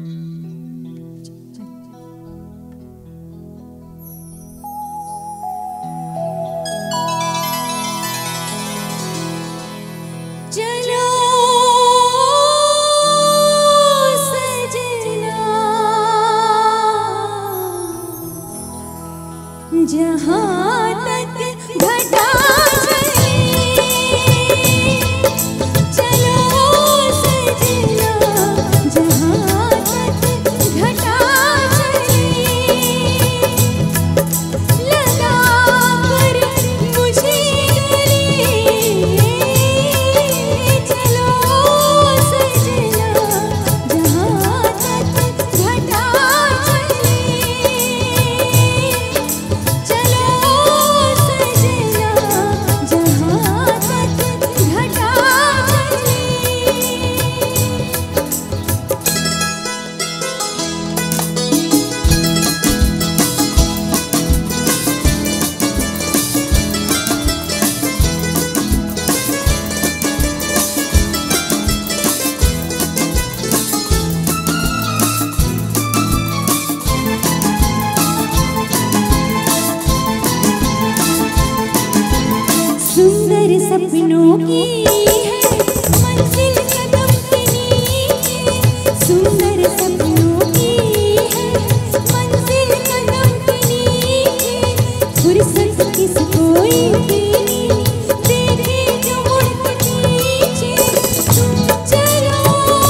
चलो सजना जहाँ तक घटा चले, चलो सजना जहाँ तक घटा चले, लगा कर मुझे सुंदर सपनों की है मंजिल कदम के नीचे, सुंदर सपनों की है मंजिल कदम के नीचे, फुर्सत किसको देनी देखे जो मुड़ के पीछे, तुम चलो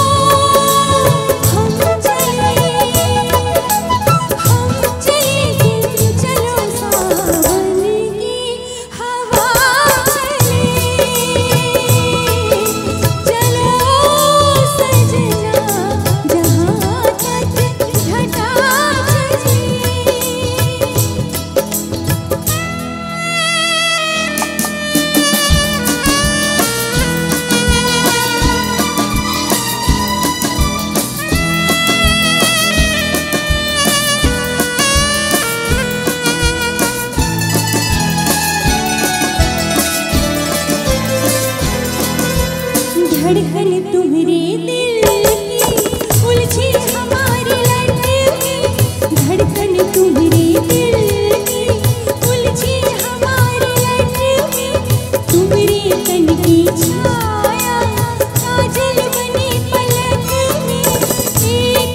हम चले तुम चलो सावन की हवा धड़कन तुम्हारे दिल की उलझी हमारी लड़की, धड़कन तुम्हारे दिल की उलझी हमारी लड़की, तुम्हारे तन की छाया काजल बनी पलक में, एक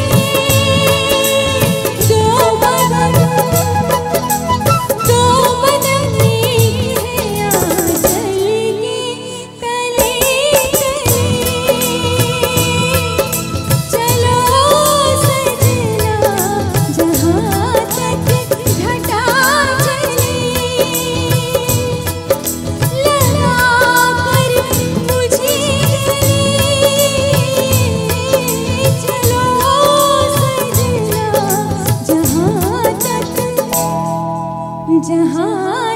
है दो बदन एक है आंचल की कली। जहाँ